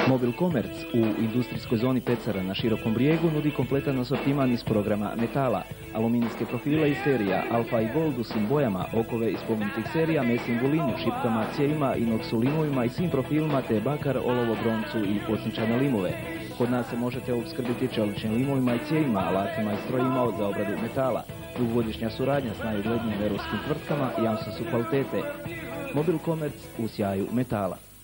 Mobil Komerc u industrijskoj zoni Pecara na Širokom brijegu nudi kompletan asortiman iz programa metala, aluminijske profile iz serija Alfa i Gold u svim bojama, okove iz spomenutih serija, mesim volinu, šipkama, cijevima, inoksu limovima i svim profilima te bakar, olovo, broncu i posnčane limove. Kod nas se možete opskrbiti čeličnim limovima i cijevima, alatima i strojima za obradu metala. Dugogodišnja suradnja s najuglednijim europskim tvrtkama jamstvo su kvalitete. Mobil Komerc u sjaju metala.